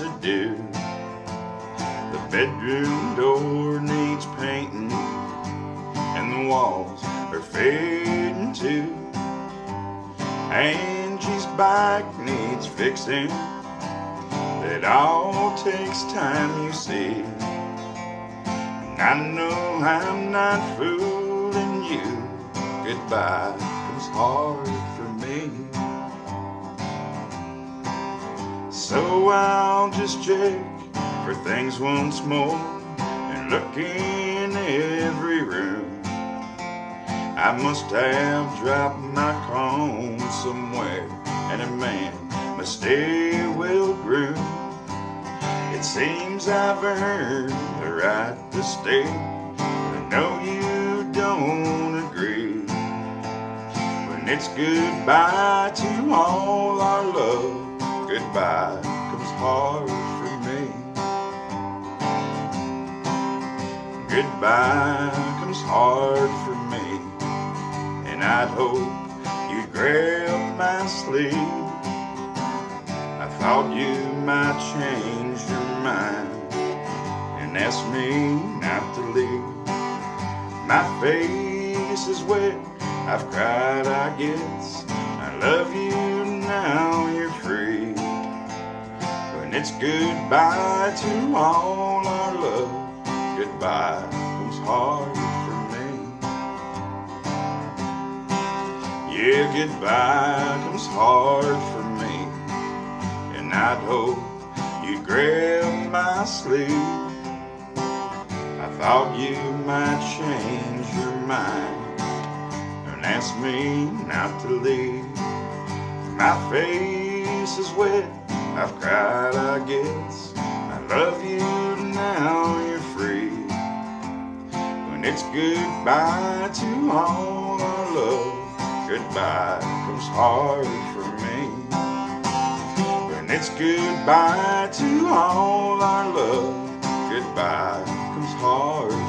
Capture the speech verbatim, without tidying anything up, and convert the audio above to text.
to do. The bedroom door needs painting, and the walls are fading too. Angie's bike needs fixing. It all takes time, you see. And I know I'm not fooling you. Goodbye comes hard for me. So I'll just check for things once more and look in every room. I must have dropped my comb somewhere, and a man must stay well groomed. It seems I've earned the right to stay. I know you don't agree. When it's goodbye to all our love, goodbye comes hard for me. Goodbye comes hard for me, and I'd hope you'd grab my sleeve. I thought you might change your mind and ask me not to leave. My face is wet, I've cried, I guess. I love you, now you're free. When it's goodbye to all our love, goodbye comes hard for me. Yeah, goodbye comes hard for me, and I'd hope you'd grab my sleeve. I thought you might change your mind and ask me not to leave. My face is wet, I've cried, I guess. I love you, now you're free. When it's goodbye to all our love, goodbye comes hard for me. When it's goodbye to all our love, goodbye comes hard